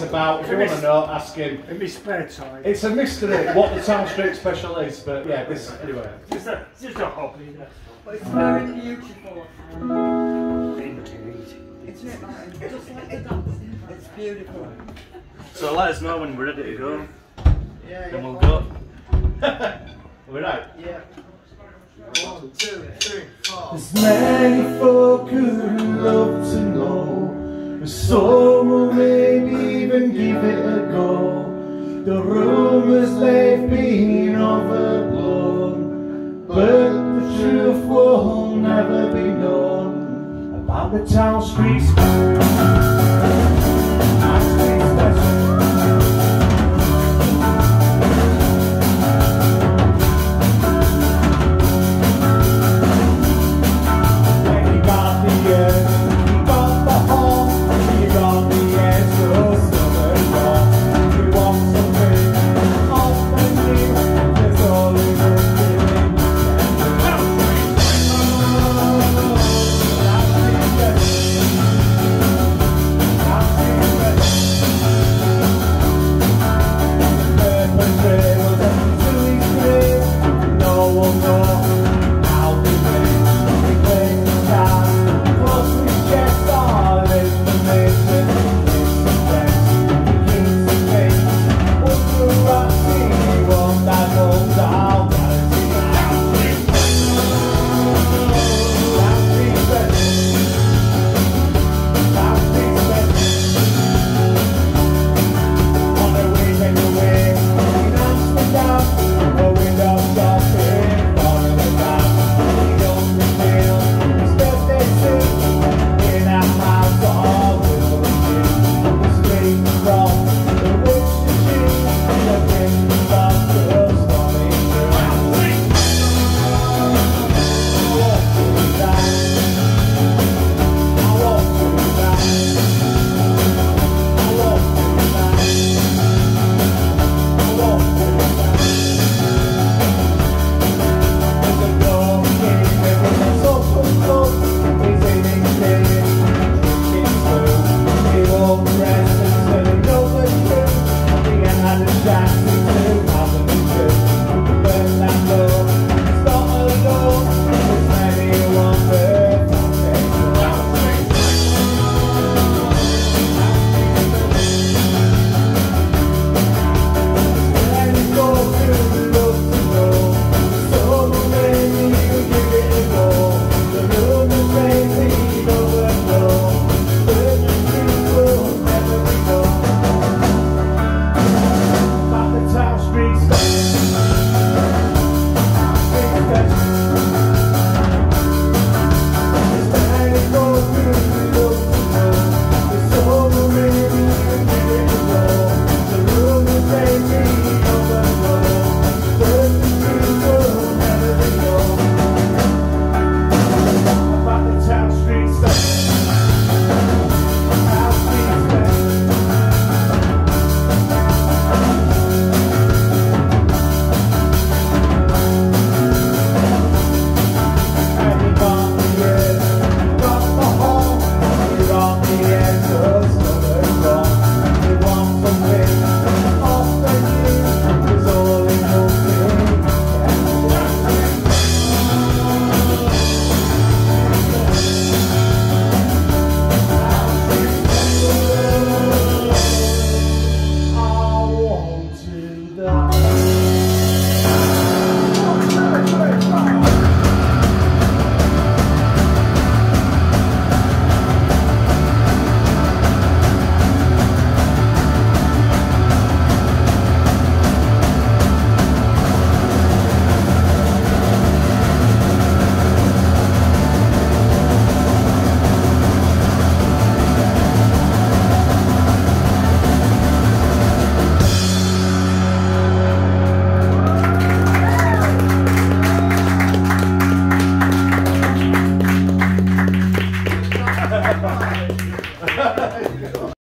about. If you want to know, ask him. In my spare time. It's a mystery what the Town Street special is, but yeah, this anyway. It's just a hobby. But it's very beautiful. Indeed. Isn't it, Martin? Just like the dancing. It's beautiful. So let us know when we're ready to go. Yeah, Then we'll go. We're right. Yeah. 1, 2, 3, 4. There's many folk who'd love to know, but some will maybe even give it a go. The rumours they've been overblown, but the truth will never be known about the Town Street special.